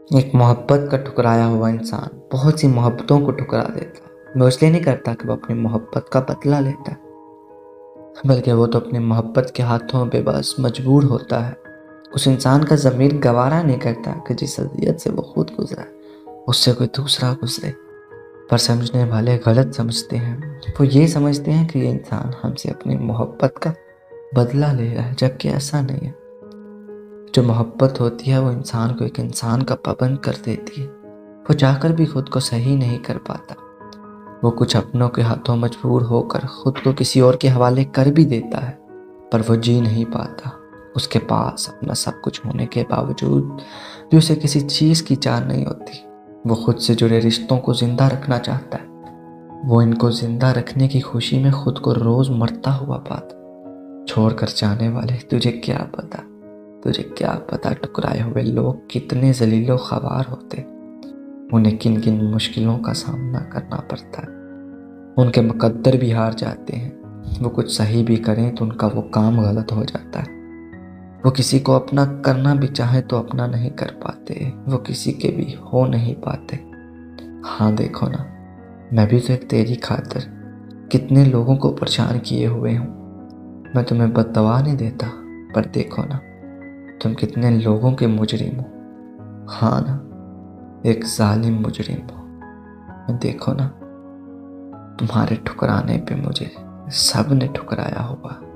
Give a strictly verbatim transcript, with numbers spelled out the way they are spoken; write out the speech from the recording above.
एक मोहब्बत का ठुकराया हुआ इंसान बहुत सी मोहब्बतों को ठुकरा देता है। वो इसलिए नहीं करता कि वो अपनी मोहब्बत का बदला लेता है, बल्कि वो तो अपनी मोहब्बत के हाथों पे बस मजबूर होता है। उस इंसान का ज़मीर गवारा नहीं करता कि जिस अज़ियत से वो खुद गुजरा उससे कोई दूसरा गुजरे। पर समझने वाले गलत समझते हैं। वो ये समझते हैं कि ये इंसान हमसे अपनी मोहब्बत का बदला ले रहा है, जबकि ऐसा नहीं है। जो मोहब्बत होती है वो इंसान को एक इंसान का पाबंद कर देती है। वो चाहकर भी खुद को सही नहीं कर पाता। वो कुछ अपनों के हाथों मजबूर होकर खुद को किसी और के हवाले कर भी देता है, पर वो जी नहीं पाता। उसके पास अपना सब कुछ होने के बावजूद भी उसे किसी चीज़ की चाह नहीं होती। वो खुद से जुड़े रिश्तों को जिंदा रखना चाहता है। वो इनको जिंदा रखने की खुशी में खुद को रोज मरता हुआ पाता। छोड़कर जाने वाले तुझे क्या पता, तुझे क्या पता टुकराए हुए लोग कितने जलीलो ख्वार होते। उन्हें किन किन मुश्किलों का सामना करना पड़ता है। उनके मुकद्दर भी हार जाते हैं। वो कुछ सही भी करें तो उनका वो काम गलत हो जाता है। वो किसी को अपना करना भी चाहे तो अपना नहीं कर पाते। वो किसी के भी हो नहीं पाते। हाँ देखो ना, मैं भी तो एक तेरी खातिर कितने लोगों को परेशान किए हुए हूँ। मैं तुम्हें बददुआ नहीं देता, पर देखो ना तुम कितने लोगों के मुजरिम हो। हाँ ना, एक जालिम मुजरिम हो। देखो ना, तुम्हारे ठुकराने पे मुझे सब ने ठुकराया हुआ।